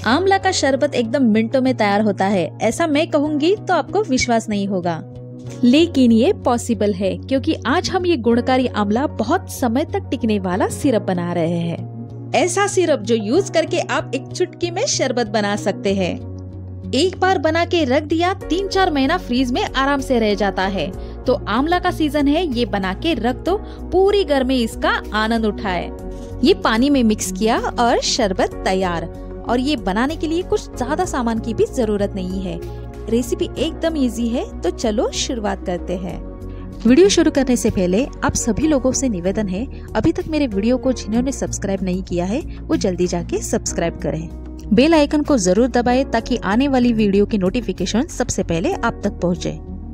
आंवला का शरबत एकदम मिनटों में तैयार होता है, ऐसा मैं कहूँगी तो आपको विश्वास नहीं होगा, लेकिन ये पॉसिबल है क्योंकि आज हम ये गुणकारी आंवला बहुत समय तक टिकने वाला सिरप बना रहे हैं। ऐसा सिरप जो यूज करके आप एक चुटकी में शरबत बना सकते हैं। एक बार बना के रख दिया 3-4 महीना फ्रीज में आराम से रह जाता है। तो आंवला का सीजन है, ये बना के रख दो, पूरी गर्मी इसका आनंद उठाए। ये पानी में मिक्स किया और शरबत तैयार। और ये बनाने के लिए कुछ ज्यादा सामान की भी जरूरत नहीं है। रेसिपी एकदम इजी है, तो चलो शुरुआत करते हैं। वीडियो शुरू करने से पहले आप सभी लोगों से निवेदन है, अभी तक मेरे वीडियो को जिन्होंने सब्सक्राइब नहीं किया है वो जल्दी जाके सब्सक्राइब करें। बेल आइकन को जरूर दबाएं ताकि आने वाली वीडियो की नोटिफिकेशन सबसे पहले आप तक पहुंचे।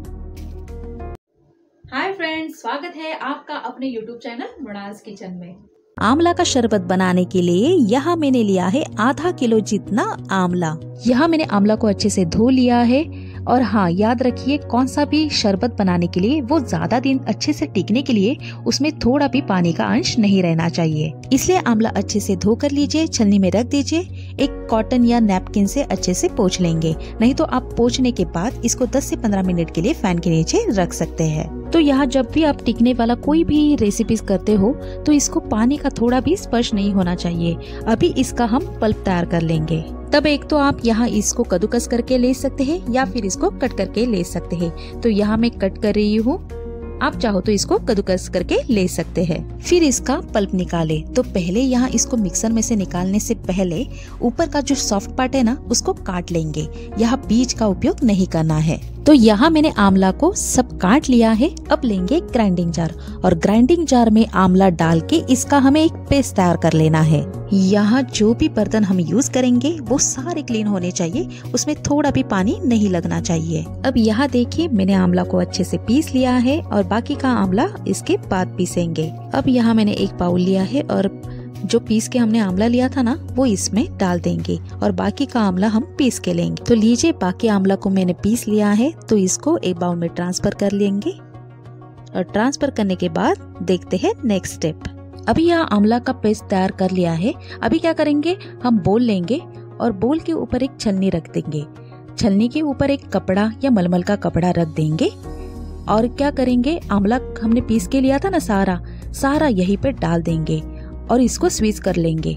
हाय फ्रेंड्स, स्वागत है आपका अपने यूट्यूब चैनल मुनाज किचन में। आंवला का शरबत बनाने के लिए यहाँ मैंने लिया है आधा किलो जितना आंवला। यहाँ मैंने आंवला को अच्छे से धो लिया है। और हाँ, याद रखिए कौन सा भी शरबत बनाने के लिए वो ज्यादा दिन अच्छे से टिकने के लिए उसमें थोड़ा भी पानी का अंश नहीं रहना चाहिए। इसलिए आंवला अच्छे से धो कर लीजिए, छलनी में रख दीजिए। एक कॉटन या नैपकिन से अच्छे से पोंछ लेंगे, नहीं तो आप पोंछने के बाद इसको 10 से 15 मिनट के लिए फैन के नीचे रख सकते हैं। तो यहाँ जब भी आप टिकने वाला कोई भी रेसिपीज करते हो तो इसको पानी का थोड़ा भी स्पर्श नहीं होना चाहिए। अभी इसका हम पल्प तैयार कर लेंगे। तब एक तो आप यहाँ इसको कद्दूकस करके ले सकते हैं या फिर इसको कट करके ले सकते हैं। तो यहाँ मैं कट कर रही हूँ, आप चाहो तो इसको कद्दूकस करके ले सकते हैं। फिर इसका पल्प निकाले। तो पहले यहाँ इसको मिक्सर में से निकालने से पहले ऊपर का जो सॉफ्ट पार्ट है ना उसको काट लेंगे। यहाँ बीज का उपयोग नहीं करना है। तो यहाँ मैंने आंवला को सब काट लिया है। अब लेंगे ग्राइंडिंग जार और ग्राइंडिंग जार में आंवला डाल के इसका हमें एक पेस्ट तैयार कर लेना है। यहाँ जो भी बर्तन हम यूज करेंगे वो सारे क्लीन होने चाहिए, उसमें थोड़ा भी पानी नहीं लगना चाहिए। अब यहाँ देखिए मैंने आंवला को अच्छे से पीस लिया है और बाकी का आंवला इसके बाद पीसेंगे। अब यहाँ मैंने एक बाउल लिया है और जो पीस के हमने आंवला लिया था ना वो इसमें डाल देंगे और बाकी का आंवला हम पीस के लेंगे। तो लीजिए, बाकी आंवला को मैंने पीस लिया है, तो इसको एक बाउल में ट्रांसफर कर लेंगे। और ट्रांसफर करने के बाद देखते हैं नेक्स्ट स्टेप। अभी यहाँ आंवला का पेस्ट तैयार कर लिया है। अभी क्या करेंगे, हम बोल लेंगे और बोल के ऊपर एक छलनी रख देंगे। छलनी के ऊपर एक कपड़ा या मलमल का कपड़ा रख देंगे और क्या करेंगे, आंवला हमने पीस के लिया था ना सारा यहीं पे डाल देंगे और इसको स्वीज कर लेंगे।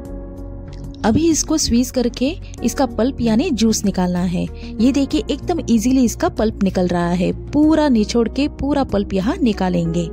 अभी इसको स्वीज करके इसका पल्प यानी जूस निकालना है। ये देखिए एकदम इजीली इसका पल्प निकल रहा है। पूरा निचोड़ के पूरा पल्प यहाँ निकालेंगे।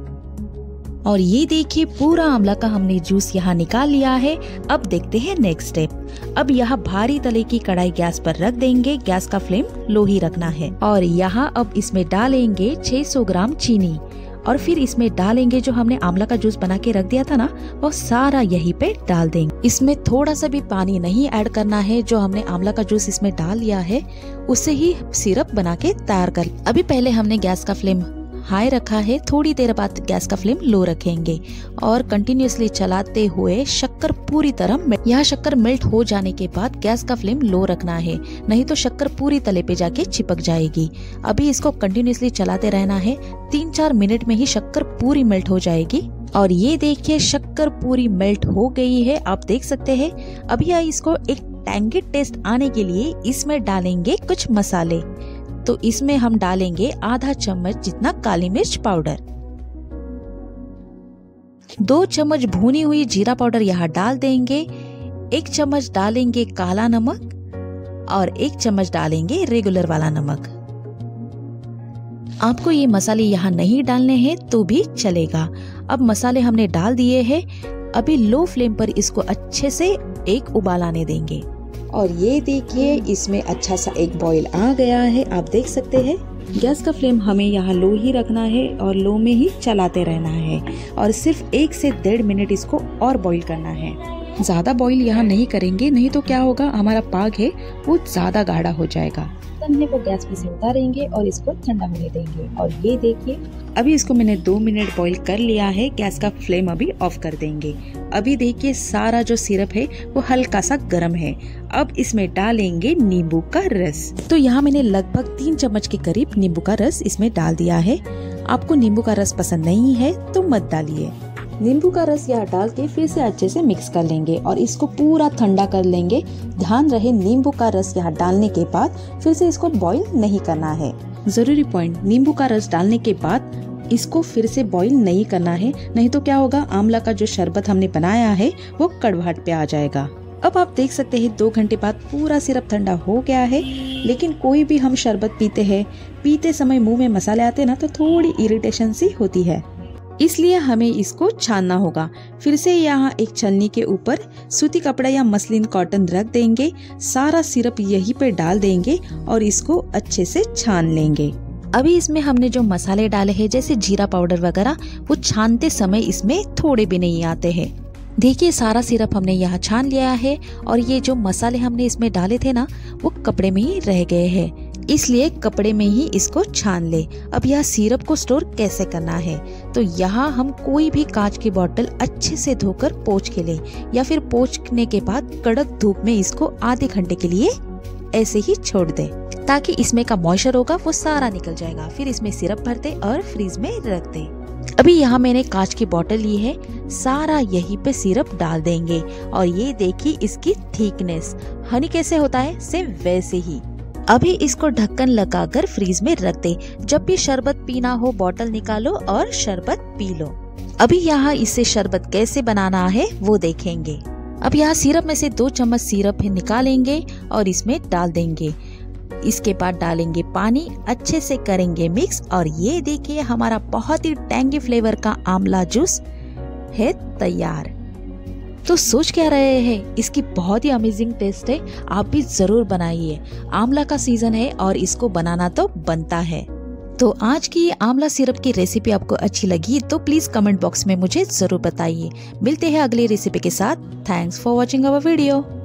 और ये देखिए पूरा आंवला का हमने जूस यहाँ निकाल लिया है। अब देखते हैं नेक्स्ट स्टेप। अब यहाँ भारी तले की कढ़ाई गैस पर रख देंगे। गैस का फ्लेम लो ही रखना है। और यहाँ अब इसमें डालेंगे 600 ग्राम चीनी और फिर इसमें डालेंगे जो हमने आंवला का जूस बना के रख दिया था ना वो सारा यहीं पे डाल देंगे। इसमें थोड़ा सा भी पानी नहीं ऐड करना है। जो हमने आंवला का जूस इसमें डाल लिया है उससे ही सिरप बना के तैयार कर। अभी पहले हमने गैस का फ्लेम हाई रखा है, थोड़ी देर बाद गैस का फ्लेम लो रखेंगे और कंटिन्यूअसली चलाते हुए शक्कर पूरी तरह यह शक्कर मेल्ट हो जाने के बाद गैस का फ्लेम लो रखना है, नहीं तो शक्कर पूरी तले पे जाके चिपक जाएगी। अभी इसको कंटिन्यूअसली चलाते रहना है। 3-4 मिनट में ही शक्कर पूरी मेल्ट हो जाएगी। और ये देखिए शक्कर पूरी मेल्ट हो गई है, आप देख सकते हैं। अभी इसको एक टैंगी टेस्ट आने के लिए इसमें डालेंगे कुछ मसाले। तो इसमें हम डालेंगे आधा चम्मच जितना काली मिर्च पाउडर, 2 चम्मच भुनी हुई जीरा पाउडर यहाँ डाल देंगे, 1 चम्मच डालेंगे काला नमक और 1 चम्मच डालेंगे रेगुलर वाला नमक। आपको ये मसाले यहाँ नहीं डालने हैं तो भी चलेगा। अब मसाले हमने डाल दिए हैं। अभी लो फ्लेम पर इसको अच्छे से एक उबाल आने देंगे। और ये देखिए इसमें अच्छा सा एक बॉईल आ गया है, आप देख सकते हैं। गैस का फ्लेम हमें यहाँ लो ही रखना है और लो में ही चलाते रहना है और सिर्फ 1 से 1.5 मिनट इसको और बॉईल करना है। ज्यादा बॉईल यहाँ नहीं करेंगे, नहीं तो क्या होगा, हमारा पाग है वो ज्यादा गाढ़ा हो जाएगा। हमने वो गैस पे से उतारेंगे और इसको ठंडा होने देंगे। और ये देखिए अभी इसको मैंने 2 मिनट बॉईल कर लिया है। गैस का फ्लेम अभी ऑफ कर देंगे। अभी देखिए सारा जो सिरप है वो हल्का सा गर्म है। अब इसमें डालेंगे नींबू का रस। तो यहाँ मैंने लगभग 3 चम्मच के करीब नींबू का रस इसमें डाल दिया है। आपको नींबू का रस पसंद नहीं है तो मत डालिए। नींबू का रस यहाँ डाल के फिर से अच्छे से मिक्स कर लेंगे और इसको पूरा ठंडा कर लेंगे। ध्यान रहे नींबू का रस यहाँ डालने के बाद फिर से इसको बॉईल नहीं करना है। जरूरी पॉइंट, नींबू का रस डालने के बाद इसको फिर से बॉईल नहीं करना है, नहीं तो क्या होगा, आंवला का जो शरबत हमने बनाया है वो कड़वाहट पे आ जाएगा। अब आप देख सकते हैं 2 घंटे बाद पूरा सिरप ठंडा हो गया है। लेकिन कोई भी हम शरबत पीते हैं, पीते समय मुंह में मसाले आते ना तो थोड़ी इरिटेशन सी होती है, इसलिए हमें इसको छानना होगा। फिर से यहाँ एक छलनी के ऊपर सूती कपड़ा या मसलिन कॉटन रख देंगे, सारा सिरप यहीं पे डाल देंगे और इसको अच्छे से छान लेंगे। अभी इसमें हमने जो मसाले डाले हैं जैसे जीरा पाउडर वगैरह, वो छानते समय इसमें थोड़े भी नहीं आते हैं। देखिए सारा सिरप हमने यहाँ छान लिया है और ये जो मसाले हमने इसमें डाले थे ना वो कपड़े में ही रह गए हैं, इसलिए कपड़े में ही इसको छान ले। अब यह सिरप को स्टोर कैसे करना है, तो यहाँ हम कोई भी कांच की बोतल अच्छे से धोकर पोंछ के ले या फिर पोंछने के बाद कड़क धूप में इसको आधे घंटे के लिए ऐसे ही छोड़ दे, ताकि इसमें का मॉइस्चर होगा वो सारा निकल जाएगा। फिर इसमें सिरप भर दे और फ्रीज में रख दे। अभी यहाँ मैंने कांच की बोतल ली है, सारा यहीं पे सिरप डाल देंगे और ये देखिए इसकी थिकनेस, हनी कैसे होता है सेम वैसे ही। अभी इसको ढक्कन लगाकर फ्रीज में रख दे। जब भी शरबत पीना हो बोतल निकालो और शरबत पी लो। अभी यहाँ इससे शरबत कैसे बनाना है वो देखेंगे। अब यहाँ सिरप में से 2 चम्मच सिरप निकालेंगे और इसमें डाल देंगे। इसके बाद डालेंगे पानी, अच्छे से करेंगे मिक्स और ये देखिए हमारा बहुत ही टैंगी फ्लेवर का आंवला जूस है तैयार। तो सोच क्या रहे हैं, इसकी बहुत ही अमेजिंग टेस्ट है, आप भी जरूर बनाइए। आंवला का सीजन है और इसको बनाना तो बनता है। तो आज की आंवला सिरप की रेसिपी आपको अच्छी लगी तो प्लीज कमेंट बॉक्स में मुझे जरूर बताइए। मिलते हैं अगली रेसिपी के साथ। Thanks for watching our video.